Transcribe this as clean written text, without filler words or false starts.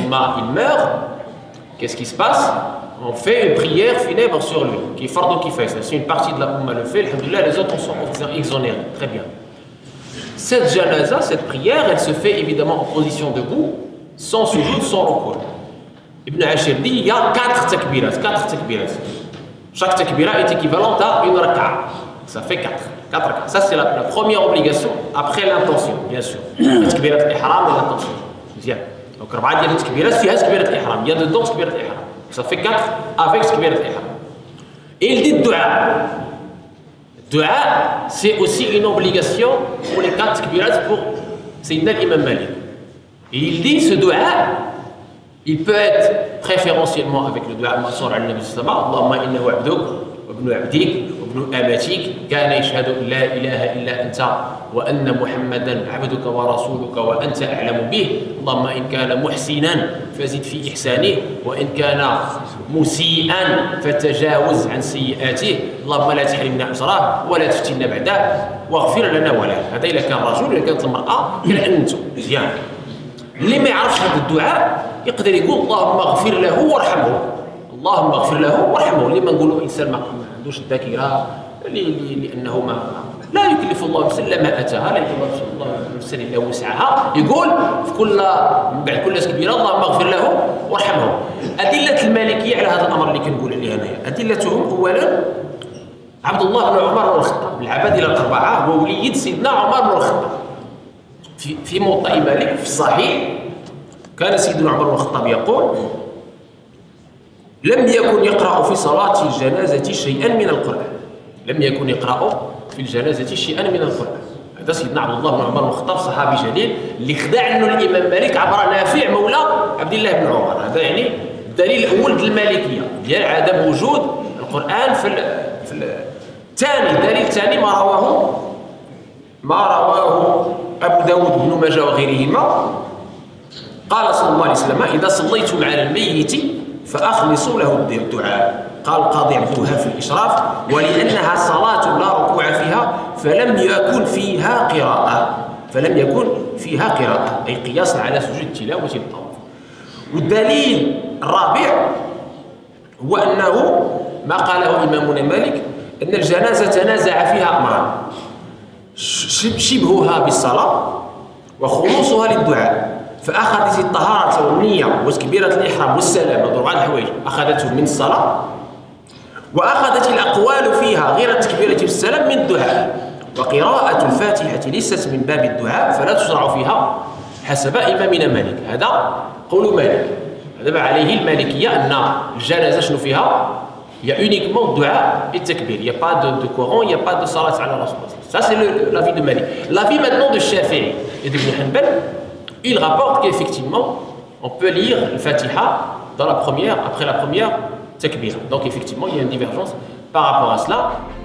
Ousma il meurt, qu'est-ce qui se passe? On fait une prière funèbre sur lui, qui est fardo kifaya. C'est une partie de la Oumma le fait, alhamdoulilah, les autres sont exonérés. Très bien. Cette janaza, cette prière, elle se fait évidemment en position debout, sans sujoud, sans recours. Ibn Ashir dit il y a 4 takbiras. Chaque takbira est équivalente à une raka'a. Ça fait 4 raka'a. Ça, c'est la première obligation après l'intention, bien sûr. Takbirat al-ihram et l'intention. Bien. Donc, il y a des takbiras, il y a takbirat al-ihram. Il y a dedans takbirat al-ihram. Ça fait 4 avec takbirat al-ihram. Et il dit dua. Dua, c'est aussi une obligation pour les 4 takbirats pour Sayyidina l'imam Malik. Et il dit ce dua, il peut être préférentiellement avec le dua al-Mansur al-Nabi sallallahu alayhi wa sallam. Allahumma innahu abduk, wa ibnu abdik, wa ibnu amatik, kana yashhadu la ilaha illa anta, wa anna Muhammadan abduka wa rasuluka, wa anta a'lamu bih. Allahumma in kana muhsinan, fazid fi ihsanih, wa in kana مسيئا فتجاوز عن سيئاته اللهم لا تحرمنا اجره ولا تفتنا بعده واغفر لنا وله. هذا اذا كان رجل، اذا كانت المراه كان انتم مزيان. اللي ما يعرفش هذا الدعاء يقدر يقول اللهم اغفر له وارحمه، اللهم اغفر له وارحمه. اللي ما نقولوا انسان ما عندوش الذاكره لانه ما لا يكلف الله نفسا الا ما اتاها، لا يكلف الله نفسا الا وسعها، يقول في كل بعد كل كبيره اللهم اغفر له وارحمه. ادله المالكيه على هذا الامر اللي كنقول عليه انايا، ادلتهم اولا عبد الله بن عمر بن الخطاب، العبادله الاربعه، هو وليد سيدنا عمر بن الخطاب. في موطأ مالك في الصحيح كان سيدنا عمر بن الخطاب يقول: لم يكن يقرأ في صلاة الجنازة شيئا من القرآن. لم يكن يقرأ في الجنازة شيئا من القرآن. هذا سيدنا عبد الله بن عمر بن الخطاب صحابي جليل اللي خدع عنه الإمام مالك عبر نافع مولى عبد الله بن عمر. هذا يعني الدليل الأول للمالكية ديال عدم وجود القرآن في الثاني. الدليل الثاني ما رواه أبو داود بن ماجه وغيرهما، قال صلى الله عليه وسلم: إذا صليتم على الميت فأخلصوا له الدعاء. قال القاضي عبد الوهاب في الإشراف: ولأنها صلاة لا ركوع فيها فلم يكن فيها قراءة، أي قياسا على سجود التلاوة الطواف. والدليل الرابع هو أنه ما قاله إمامنا مالك أن الجنازة تنازع فيها أمران: شبهها بالصلاة وخلوصها للدعاء. فأخذت الطهارة والنية وتكبيرة الإحرام والسلام، هذو 4 الحوايج أخذتهم من الصلاة، وأخذت الأقوال فيها غير التكبيرة والسلام من الدعاء. وقراءة الفاتحة ليست من باب الدعاء فلا تشرع فيها حسب إمامنا مالك. هذا قول مالك، هذا عليه المالكية أن الجنازة شنو فيها؟ Il y a uniquement dua et takbir. Il n'y a pas de Coran, il n'y a pas de salat ala Rasulullah. Ça, c'est l'avis de Malik. L'avis maintenant de Shafi'i et de Ibn Hanbal, il rapporte qu'effectivement, on peut lire le Fatiha après la première takbir. Donc, effectivement, il y a une divergence par rapport à cela.